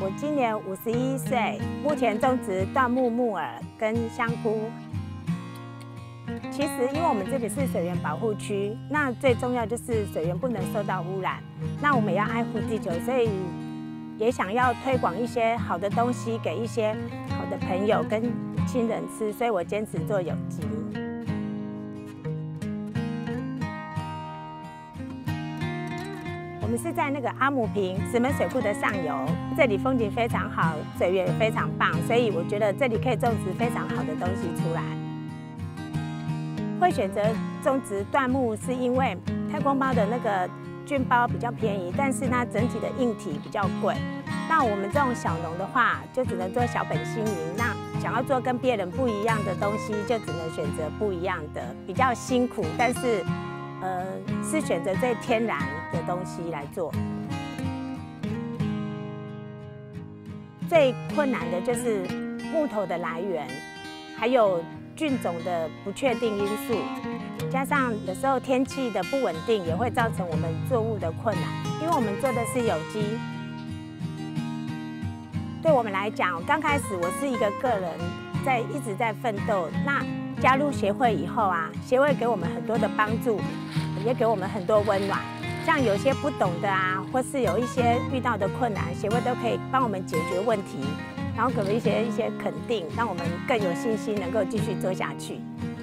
我今年51岁，目前种植椴木、木耳跟香菇。其实，因为我们这里是水源保护区，那最重要就是水源不能受到污染。那我们也要爱护地球，所以也想要推广一些好的东西给一些好的朋友跟亲人吃，所以我坚持做有机。我们是在那个阿姆坪石门水库的上游，这里风景非常好，水源也非常棒，所以我觉得这里可以种植非常好的东西出来。会选择种植椴木，是因为太空包的那个菌包比较便宜，但是它整体的硬体比较贵。那我们这种小农的话，就只能做小本经营。那想要做跟别人不一样的东西，就只能选择不一样的，比较辛苦，但是是选择最天然的东西来做。最困难的就是木头的来源，还有菌种的不确定因素，加上有时候天气的不稳定，也会造成我们作物的困难。因为我们做的是有机，对我们来讲，刚开始我是一个个人一直在奋斗。那加入协会以后啊，协会给我们很多的帮助，也给我们很多温暖。像有些不懂的啊，或是有一些遇到的困难，协会都可以帮我们解决问题，然后给我们一些肯定，让我们更有信心能够继续做下去。